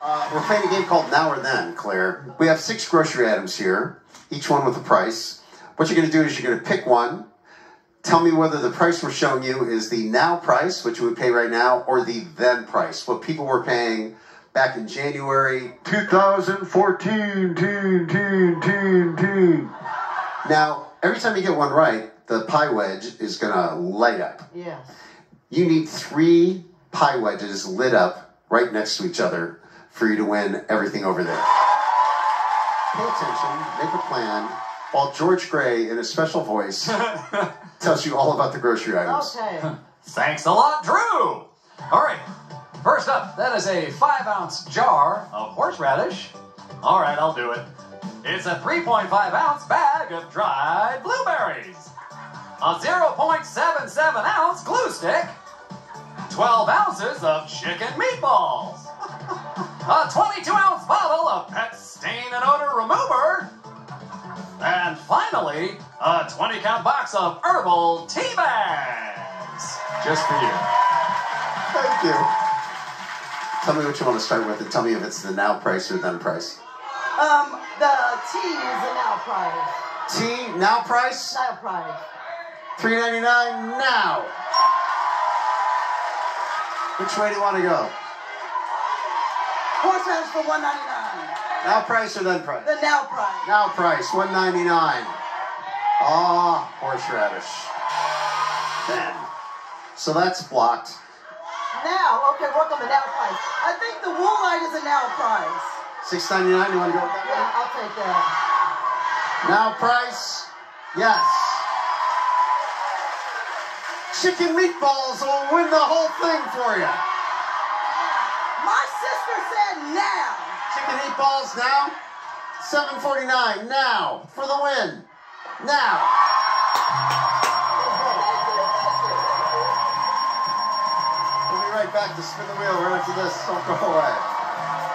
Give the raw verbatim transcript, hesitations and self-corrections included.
Uh, we're playing a game called Now or Then, Claire. We have six grocery items here, each one with a price. What you're going to do is you're going to pick one. Tell me whether the price we're showing you is the now price, which you would pay right now, or the then price, what people were paying back in January two thousand fourteen. Teen, teen, teen, teen. Now, every time you get one right, the pie wedge is going to light up. Yes. You need three pie wedges lit up right next to each other for you to win everything over there. Pay attention, make a plan, while George Gray, in a special voice, tells you all about the grocery items. Okay. Thanks a lot, Drew! All right, first up, that is a five ounce jar of horseradish. All right, I'll do it. It's a three point five ounce bag of dried blueberries. A zero point seven seven ounce glue stick. twelve ounces of chicken meatballs. A twenty-two ounce bottle of pet stain and odor remover. And finally, a twenty count box of herbal tea bags. Just for you. Thank you. Tell me what you want to start with and tell me if it's the now price or then price. Um, the tea is the now price. Tea, now price? Now price. three ninety-nine now. Which way do you want to go? Horseradish for one ninety-nine. Now price or then price? The now price. Now price, one ninety-nine. Ah, horseradish. Then. So that's blocked. Now, okay, work on the now price. I think the woolite is a now price. six ninety-nine, you want to go with that? Yeah, I'll take that. Now price, yes. Chicken meatballs will win the whole thing for you. My sister said now. Chicken meatballs now, seven forty-nine now for the win. Now. We'll be right back to spin the wheel right after this. Don't go away.